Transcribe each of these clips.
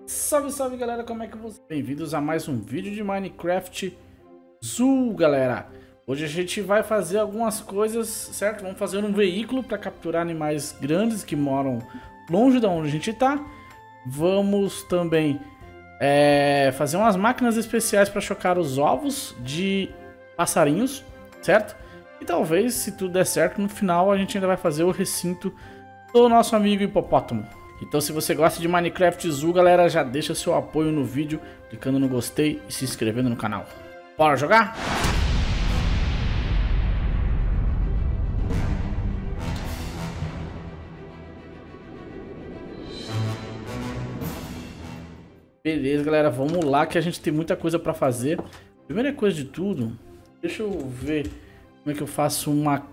Salve, salve galera, como é que vocês? Bem-vindos a mais um vídeo de Minecraft Zoo, galera. Hoje a gente vai fazer algumas coisas, certo? Vamos fazer um veículo para capturar animais grandes que moram longe de onde a gente tá. Vamos também fazer umas máquinas especiais para chocar os ovos de passarinhos, certo? E talvez, se tudo der certo, no final a gente ainda vai fazer o recinto do nosso amigo hipopótamo. Então, se você gosta de Minecraft Zoo, galera, já deixa seu apoio no vídeo, clicando no gostei e se inscrevendo no canal. Bora jogar? Beleza, galera, vamos lá que a gente tem muita coisa pra fazer. Primeira coisa de tudo, deixa eu ver como é que eu faço uma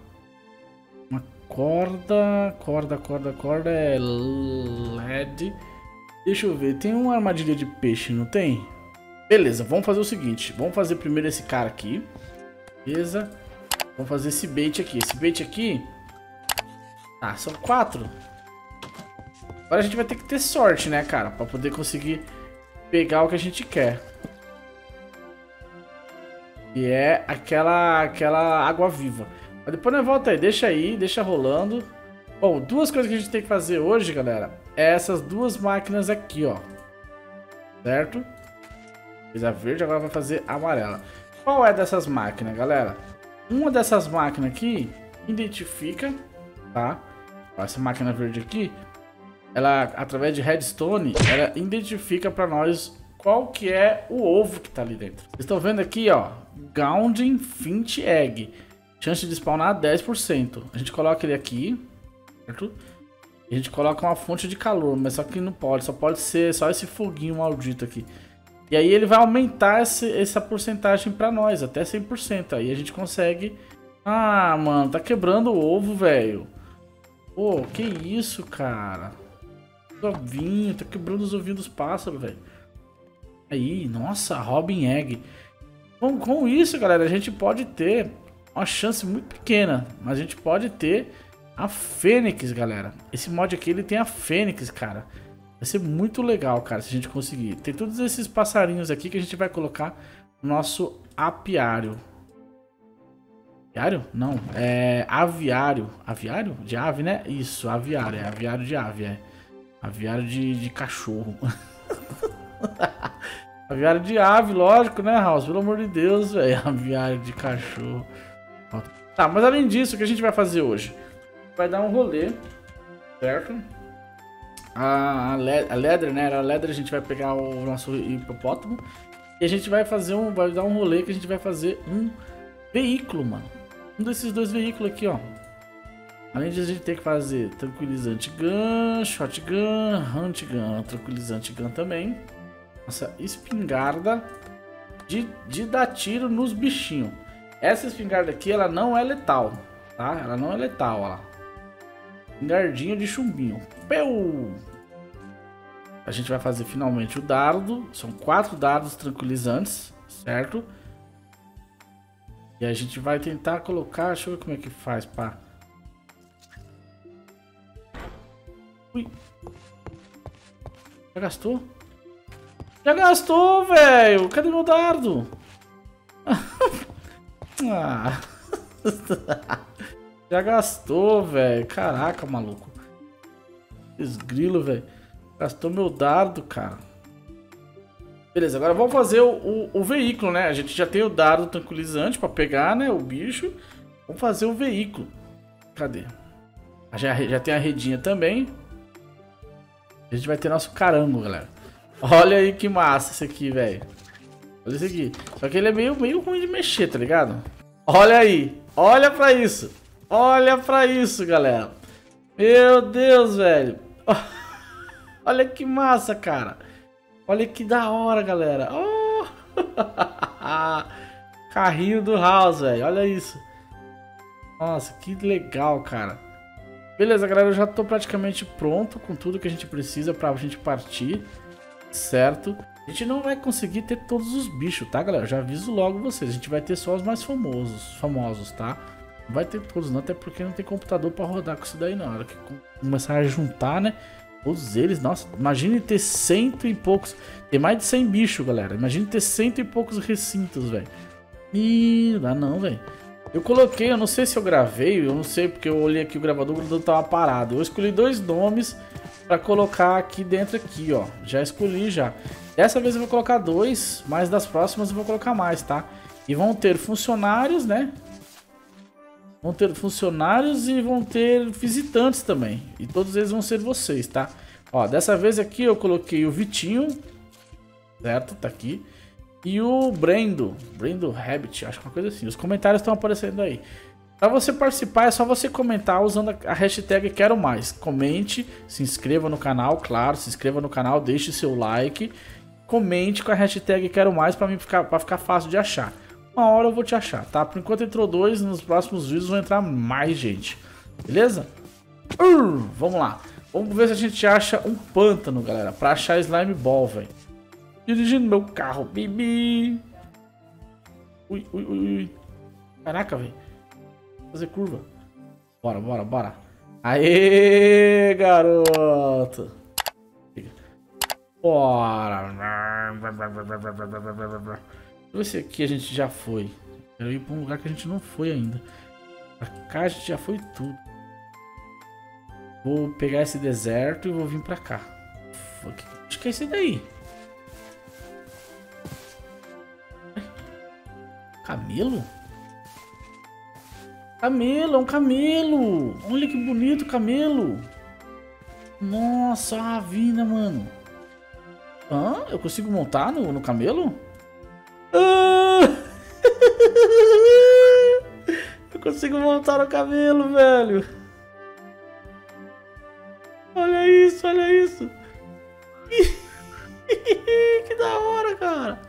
corda é LED. Deixa eu ver, tem uma armadilha de peixe, não tem? Beleza, vamos fazer o seguinte, vamos fazer primeiro esse cara aqui. Beleza. Vamos fazer esse bait aqui. Esse bait aqui, tá, são 4. Agora a gente vai ter que ter sorte, né, cara, pra poder conseguir pegar o que a gente quer. E é aquela água viva. Mas depois nós volta aí, deixa rolando. Bom, duas coisas que a gente tem que fazer hoje, galera, é essas duas máquinas aqui, ó. Certo? Fez a verde, agora vai fazer a amarela. Qual é dessas máquinas, galera? Uma dessas máquinas aqui identifica, tá? Essa máquina verde aqui, ela, através de redstone, ela identifica pra nós qual que é o ovo que tá ali dentro. Vocês estão vendo aqui, ó, Golden Finch Egg. Chance de spawnar 10%. A gente coloca ele aqui, certo? E a gente coloca uma fonte de calor, mas só que não pode, só pode ser só esse foguinho maldito aqui. E aí ele vai aumentar essa porcentagem pra nós, até 100%. Aí a gente consegue... Ah, mano, tá quebrando o ovo, velho. Pô, que isso, cara. Ovinho, tá quebrando os ovinhos dos pássaros, velho. Aí, nossa, Robin Egg. Bom, com isso, galera, a gente pode ter uma chance muito pequena, mas a gente pode ter a Fênix, galera. Esse mod aqui, ele tem a Fênix, cara. Vai ser muito legal, cara, se a gente conseguir. Tem todos esses passarinhos aqui que a gente vai colocar no nosso apiário. Aviário? Não, é aviário. Aviário? De ave, né? Isso, aviário. É aviário de ave, é. Aviário de cachorro. Aviário de ave, lógico, né, House? Pelo amor de Deus, velho. Aviário de cachorro. Tá, mas além disso, o que a gente vai fazer hoje? Vai dar um rolê, certo? A Leather, né? A Leather, a gente vai pegar o nosso hipopótamo e a gente vai fazer vai dar um rolê que a gente vai fazer um veículo, mano. Um desses dois veículos aqui, ó. Além de a gente ter que fazer tranquilizante gun, shotgun, hunt gun, tranquilizante gun também. Nossa espingarda de dar tiro nos bichinhos. Essa espingarda aqui, ela não é letal, tá? Ela não é letal, ó lá. Espingardinha de chumbinho. Peu! A gente vai fazer finalmente o dardo. São 4 dardos tranquilizantes, certo? E a gente vai tentar colocar... Deixa eu ver como é que faz, pá. Ui. Já gastou? Já gastou, velho! Cadê meu dardo? Ah. Já gastou, velho. Caraca, maluco. Esgrilo, velho. Gastou meu dardo, cara. Beleza, agora vamos fazer o veículo, né? A gente já tem o dardo tranquilizante pra pegar, né? O bicho. Vamos fazer o veículo. Cadê? Já tem a redinha também. A gente vai ter nosso carango, galera. Olha aí que massa esse aqui, velho. Olha esse aqui. Só que ele é meio ruim de mexer, tá ligado? Olha aí. Olha pra isso. Olha pra isso, galera. Meu Deus, velho. Olha que massa, cara. Olha que da hora, galera. Oh! Carrinho do House, velho. Olha isso. Nossa, que legal, cara. Beleza, galera. Eu já tô praticamente pronto com tudo que a gente precisa pra gente partir. Certo? A gente não vai conseguir ter todos os bichos, tá, galera? Já aviso logo vocês. A gente vai ter só os mais famosos, tá? Não vai ter todos não, até porque não tem computador pra rodar com isso daí na hora que começar a juntar, né? Todos eles, nossa, imagine ter cento e poucos. Tem mais de 100 bichos, galera. Imagine ter cento e poucos recintos, velho. Ih, não dá não, velho. Eu coloquei, eu não sei se eu gravei, eu não sei porque eu olhei aqui o gravador quando tava parado. Eu escolhi 2 nomes pra colocar aqui dentro aqui, ó. Já escolhi já. Dessa vez eu vou colocar 2, mas das próximas eu vou colocar mais, tá? E vão ter funcionários, né? Vão ter funcionários e vão ter visitantes também. E todos eles vão ser vocês, tá? Ó, dessa vez aqui eu coloquei o Vitinho, certo? Tá aqui. E o Brendo Rabbit, acho que uma coisa assim. Os comentários estão aparecendo aí. Para você participar é só você comentar usando a hashtag Quero Mais. Comente, se inscreva no canal, claro, se inscreva no canal, deixe seu like. Comente com a hashtag Quero Mais para ficar fácil de achar. Uma hora eu vou te achar, tá? Por enquanto entrou 2, nos próximos vídeos vão entrar mais gente. Beleza? Vamos lá. Vamos ver se a gente acha um pântano, galera, pra achar Slime Ball, velho. Dirigindo meu carro, bibi. Ui. Caraca, velho. Fazer curva. Bora. Aê, garoto. Bora. Deixa eu ver se aqui a gente já foi. Quero ir pra um lugar que a gente não foi ainda. Pra cá a gente já foi tudo. Vou pegar esse deserto e vou vir pra cá. Acho que é esse daí. Camelo? Camelo, é um camelo. Olha que bonito camelo. Nossa, a ravina, mano. Hã? Eu consigo montar no camelo? Ah! Eu consigo montar no camelo, velho. Olha isso, olha isso. Que da hora, cara.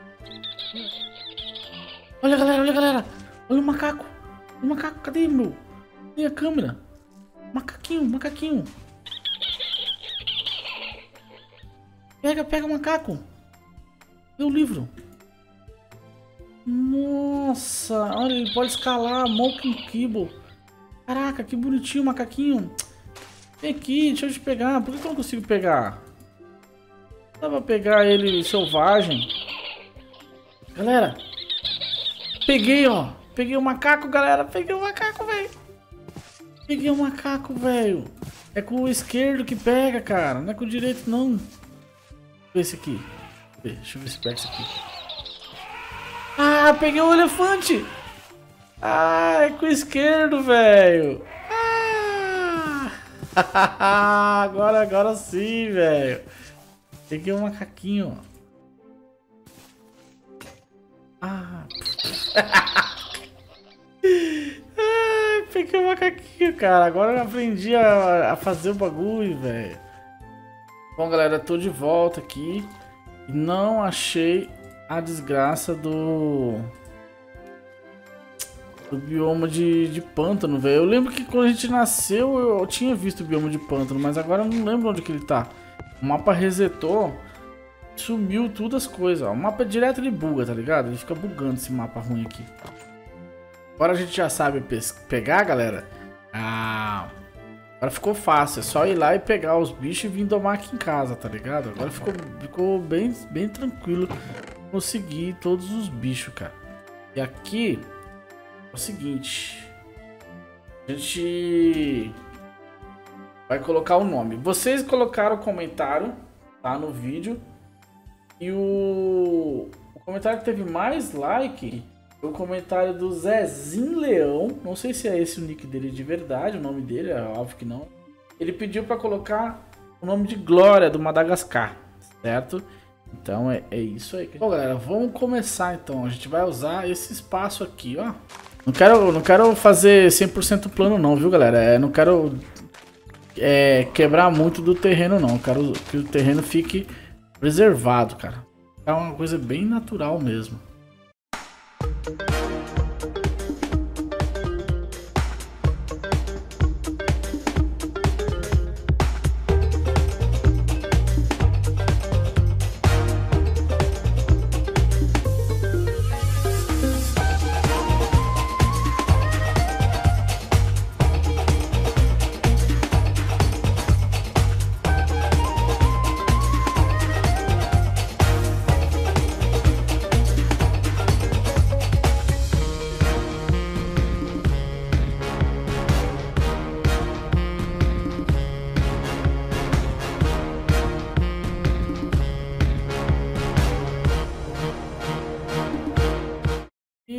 Olha, galera. Olha o macaco. O macaco, cadê, meu? Cadê a câmera? Macaquinho. Pega o macaco. Dê o livro. Nossa, olha, ele pode escalar. Monkey Kibble. Caraca, que bonitinho o macaquinho. Vem aqui, deixa eu te pegar. Por que eu não consigo pegar? Dá pra pegar ele selvagem. Galera. Peguei, ó. Peguei o macaco, galera. Peguei o macaco, velho. É com o esquerdo que pega, cara. Não é com o direito, não. Esse aqui. Deixa eu ver se pega esse aqui. Ah, peguei o elefante. Ah, é com o esquerdo, velho. Ah. Agora sim, velho. Peguei o macaquinho. Ah. Peguei o macaquinho, cara. Agora eu aprendi a fazer o bagulho, velho. Bom, galera, tô de volta aqui. E não achei a desgraça do bioma de pântano, velho. Eu lembro que quando a gente nasceu eu tinha visto o bioma de pântano, mas agora eu não lembro onde que ele tá. O mapa resetou, sumiu tudo as coisas, ó. O mapa direto ele buga, tá ligado? Ele fica bugando esse mapa ruim aqui. Agora a gente já sabe pegar, galera. Agora ficou fácil, é só ir lá e pegar os bichos e vir domar aqui em casa, tá ligado? Agora ficou bem tranquilo conseguir todos os bichos, cara. E aqui é o seguinte, a gente vai colocar o nome. Vocês colocaram o comentário, tá, no vídeo. E o comentário que teve mais like foi o comentário do Zezinho Leão. Não sei se é esse o nick dele de verdade, o nome dele, é óbvio que não. Ele pediu para colocar o nome de Glória do Madagascar, certo? Então é isso aí. Bom, galera, vamos começar então. A gente vai usar esse espaço aqui, ó. Não quero fazer 100% plano não, viu, galera? Não quero quebrar muito do terreno não. Quero que o terreno fique preservado, cara. É uma coisa bem natural mesmo.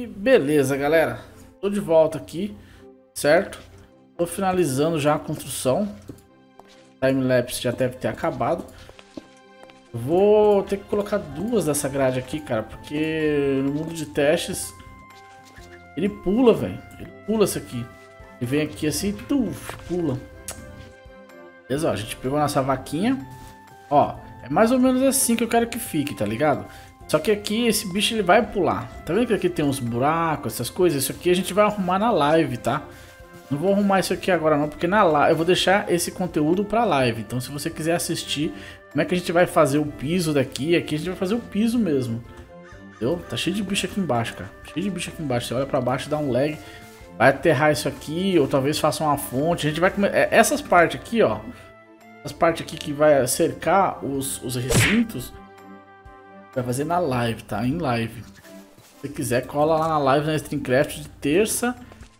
beleza, galera. Tô de volta aqui, certo? Tô finalizando já a construção. Timelapse já deve ter acabado. Vou ter que colocar duas dessa grade aqui, cara, porque no mundo de testes ele pula, velho. Ele pula isso aqui. Ele vem aqui assim, pula. Beleza, ó, a gente pegou nossa vaquinha. Ó, é mais ou menos assim que eu quero que fique, tá ligado? Só que aqui esse bicho ele vai pular. Tá vendo que aqui tem uns buracos, essas coisas? Isso aqui a gente vai arrumar na live, tá? Não vou arrumar isso aqui agora não, porque na live eu vou deixar esse conteúdo pra live. Então se você quiser assistir como é que a gente vai fazer o piso daqui, aqui a gente vai fazer o piso mesmo. Entendeu? Tá cheio de bicho aqui embaixo, cara. Cheio de bicho aqui embaixo. Você olha pra baixo, dá um lag. Vai aterrar isso aqui, ou talvez faça uma fonte. A gente vai comer... Essas partes aqui, ó. As partes aqui que vai cercar os recintos. Vai fazer na live, tá? Em live. Se você quiser, cola lá na live na Streamcraft de terça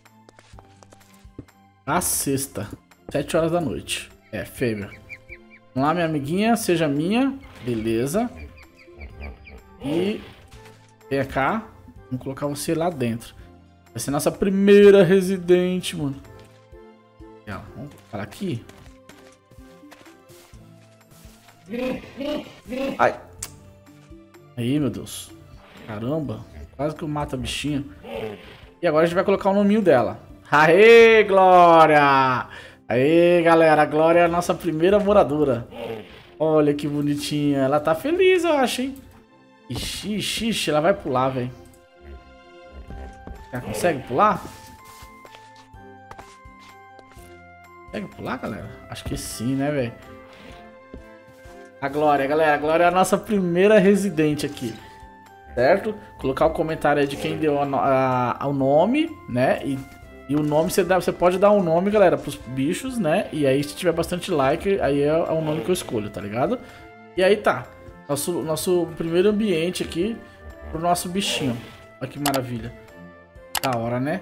a sexta, 7 horas da noite. É, fêmea. Vamos lá, minha amiguinha, seja minha. Beleza. E vem cá. Vamos colocar você lá dentro. Vai ser nossa primeira residente, mano. Vamos colocar aqui. Ai. Aí, meu Deus. Caramba. Quase que eu mato a bichinha. E agora a gente vai colocar o nominho dela. Aê, Glória! Aê, galera. A Glória é a nossa primeira moradora. Olha que bonitinha. Ela tá feliz, eu acho, hein? Ixi, ela vai pular, velho. Já consegue pular? Consegue pular, galera? Acho que sim, né, velho? A Glória, galera. A Glória é a nossa primeira residente aqui. Certo? Colocar o comentário aí de quem deu o nome, né? E o nome, você pode dar um nome, galera, pros bichos, né? E aí, se tiver bastante like, aí é o nome que eu escolho, tá ligado? E aí tá. Nosso primeiro ambiente aqui pro nosso bichinho. Olha que maravilha. Da hora, né?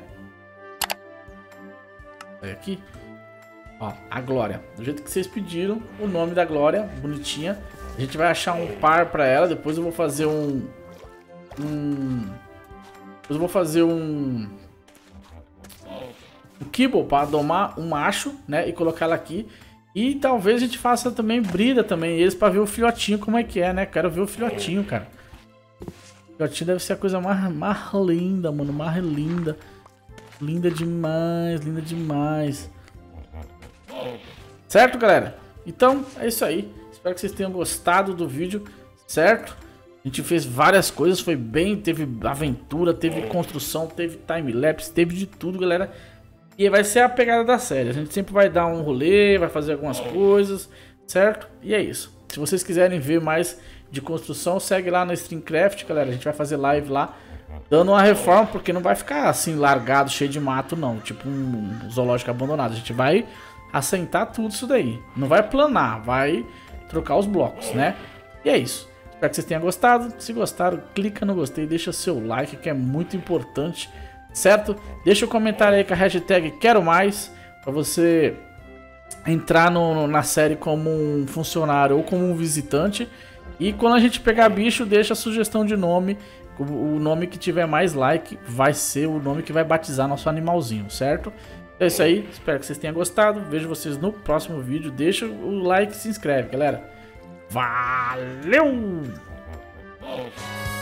Olha aqui. Ó, a Glória. Do jeito que vocês pediram, o nome da Glória, bonitinha. A gente vai achar um par pra ela. Depois eu vou fazer eu vou fazer um kibble para domar um macho, né? E colocar ela aqui. E talvez a gente faça também brida também eles para ver o filhotinho como é que é, né? Quero ver o filhotinho, cara. O filhotinho deve ser a coisa mais linda, mano. Mais linda. Linda demais, linda demais. Certo, galera? Então, é isso aí. Espero que vocês tenham gostado do vídeo, certo? A gente fez várias coisas, foi bem, teve aventura, teve construção, teve timelapse, teve de tudo, galera. E vai ser a pegada da série. A gente sempre vai dar um rolê, vai fazer algumas coisas, certo? E é isso. Se vocês quiserem ver mais de construção, segue lá no Streamcraft, galera. A gente vai fazer live lá, dando uma reforma, porque não vai ficar assim largado, cheio de mato, não. Tipo um zoológico abandonado. A gente vai assentar tudo isso daí. Não vai planar, vai trocar os blocos, né? E é isso. Espero que vocês tenham gostado. Se gostaram, clica no gostei, deixa seu like, que é muito importante, certo? Deixa um comentário aí com a hashtag quero mais, pra você entrar na série como um funcionário ou como um visitante. E quando a gente pegar bicho, deixa a sugestão de nome. O nome que tiver mais like vai ser o nome que vai batizar nosso animalzinho, certo? É isso aí, espero que vocês tenham gostado. Vejo vocês no próximo vídeo. Deixa o like e se inscreve, galera. Valeu!